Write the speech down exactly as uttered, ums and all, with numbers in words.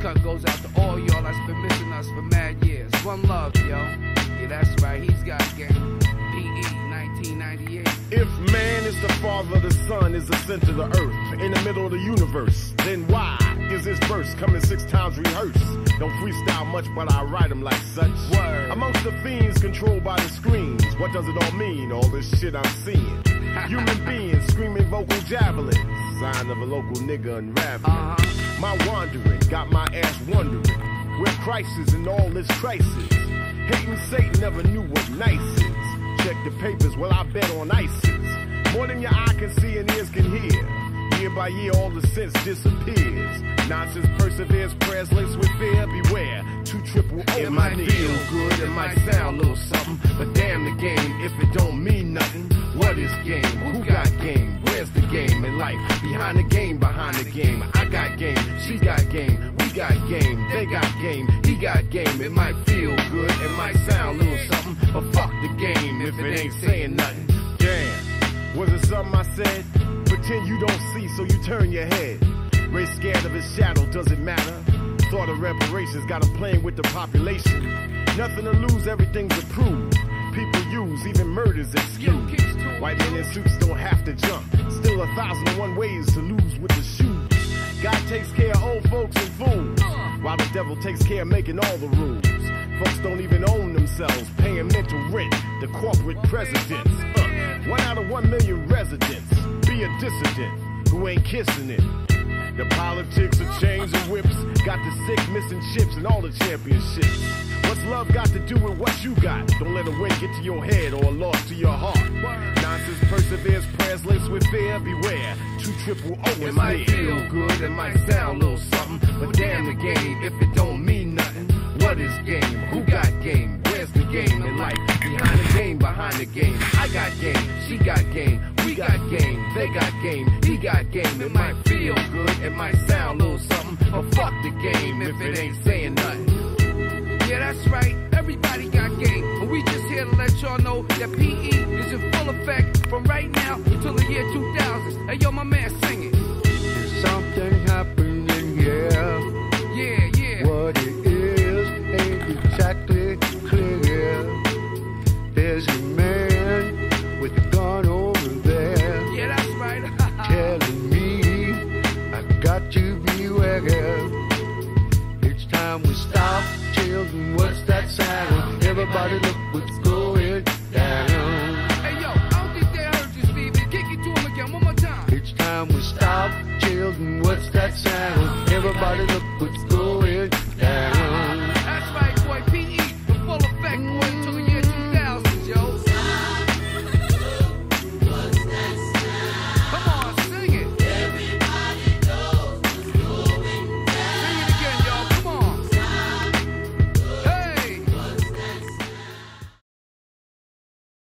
cut goes out to all y'all that's been missing us for mad years. One love, yo. Yeah, that's right, he's got game. P E nineteen ninety-eight. If man is the father, the sun is the center of the earth, in the middle of the universe, then why is this verse coming six times rehearsed? Don't freestyle much, but I write them like such. Word. Amongst the fiends controlled by the screens, what does it all mean, all this shit I'm seeing? Human beings screaming vocal javelins, sign of a local nigga unraveling. Uh-huh. My wandering got my ass wondering, where Christ is in all this crisis. Hating Satan never knew what nice is. Check the papers, well I bet on ISIS. More than your eye can see and ears can hear. Year by year all the sense disappears. Nonsense perseveres, prayers laced with fear. Beware, two triple O. It might feel good, it might sound a little something, but damn the game if it don't mean nothing. What is game? Who got game? Where's the game in life? Behind the game, behind the game. I got game, she got game, we got game, they got game, he got game. It might feel good, it might sound a little something, but fuck the game if it ain't saying nothing. Damn, was it something I said? Pretend you don't see, so you turn your head. Race scared of his shadow, does it matter? Thought of reparations, got him playing with the population. Nothing to lose, everything's approved. People use, even murders excuse. White men in suits don't have to jump. Still a thousand and one ways to lose with the shoes. God takes care of old folks and fools, while the devil takes care of making all the rules. Folks don't even own themselves, paying mental rent to corporate presidents. Uh, one out of one million residents. Be a dissident who ain't kissing it. The politics of chains and whips got the sick missing chips and all the championships. What's love got to do with what you got? Don't let a win get to your head or a loss to your heart. Nonsense perseveres, prayers laced with fear. Beware, two triple O is near. It might feel good, it might sound a little something, but damn the game if it don't mean nothing. What is game? Who got game? Where's the game in life? Behind the game, behind the game. I got game, she got game, we got game, they got game, he got game. It might feel good, it might sound a little something, but fuck the game if it ain't saying nothing. Yeah, that's right, everybody got game, but we just here to let y'all know that P E is in full effect from right now until the year two thousand. Hey yo, my man, sing it. There's something happening here. Yeah, yeah. What it is ain't exactly clear. There's a man with a gun over there. Yeah, that's right. Telling me I got to beware. It's time we stop. Children, what's that sound? Everybody look what's going down. Hey yo, I don't think they heard you, Stevie. Kick it to him again, one more time. It's time we stop. Children, what's that sound? Everybody look what's